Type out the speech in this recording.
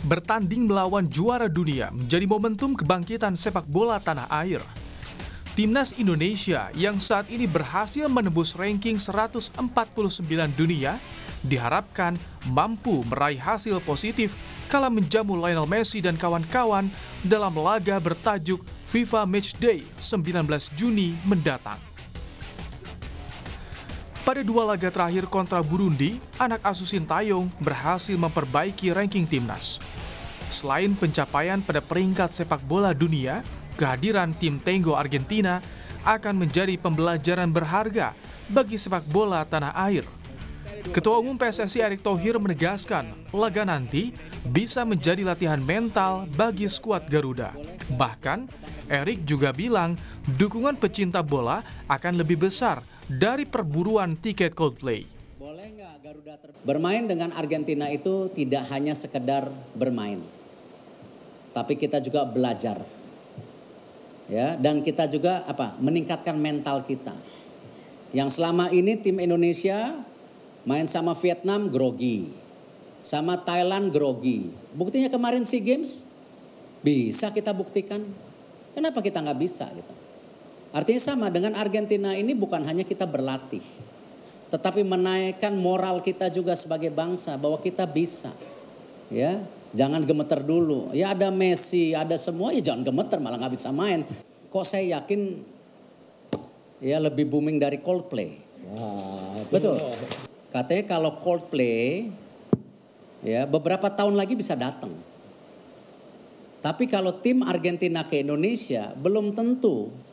Bertanding melawan juara dunia menjadi momentum kebangkitan sepak bola tanah air. Timnas Indonesia yang saat ini berhasil menembus ranking 149 dunia diharapkan mampu meraih hasil positif kala menjamu Lionel Messi dan kawan-kawan dalam laga bertajuk FIFA Matchday 19 Juni mendatang. Pada dua laga terakhir kontra Burundi, anak asuh Sintayong berhasil memperbaiki ranking timnas. Selain pencapaian pada peringkat sepak bola dunia, kehadiran tim Tango Argentina akan menjadi pembelajaran berharga bagi sepak bola tanah air. Ketua Umum PSSI Erick Thohir menegaskan, laga nanti bisa menjadi latihan mental bagi skuad Garuda. Bahkan, Erick juga bilang dukungan pecinta bola akan lebih besar dari perburuan tiket Coldplay. Bermain dengan Argentina itu tidak hanya sekedar bermain, tapi kita juga belajar. Ya, dan kita juga meningkatkan mental kita. Yang selama ini tim Indonesia main sama Vietnam grogi, sama Thailand grogi. Buktinya kemarin SEA Games bisa kita buktikan. Kenapa kita nggak bisa gitu? Artinya sama dengan Argentina ini, bukan hanya kita berlatih, tetapi menaikkan moral kita juga sebagai bangsa bahwa kita bisa. Ya, jangan gemeter dulu. Ya ada Messi, ada semua, ya jangan gemeter malah nggak bisa main. Kok saya yakin ya lebih booming dari Coldplay. Betul. Katanya kalau Coldplay ya beberapa tahun lagi bisa datang. Tapi kalau tim Argentina ke Indonesia belum tentu